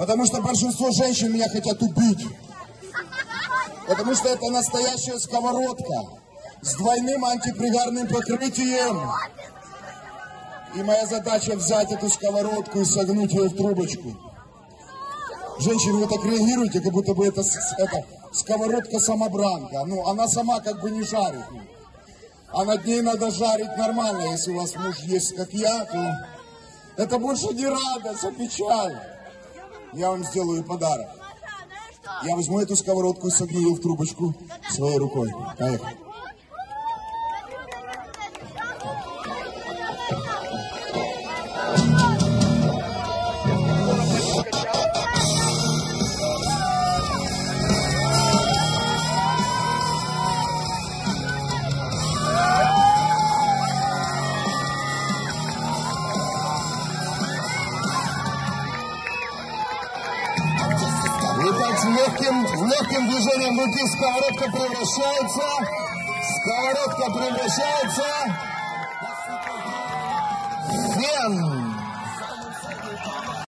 Потому что большинство женщин меня хотят убить. Потому что это настоящая сковородка с двойным антипригарным покрытием. И моя задача взять эту сковородку и согнуть ее в трубочку. Женщины, вы так реагируете, как будто бы это сковородка-самобранка. Ну, она сама как бы не жарит. А над ней надо жарить нормально. Если у вас муж есть, как я, то это больше не радость, а печаль. Я вам сделаю подарок. Я возьму эту сковородку и согну ее в трубочку своей рукой. Поехали. Итак, с легким движением руки сковородка превращается в фен.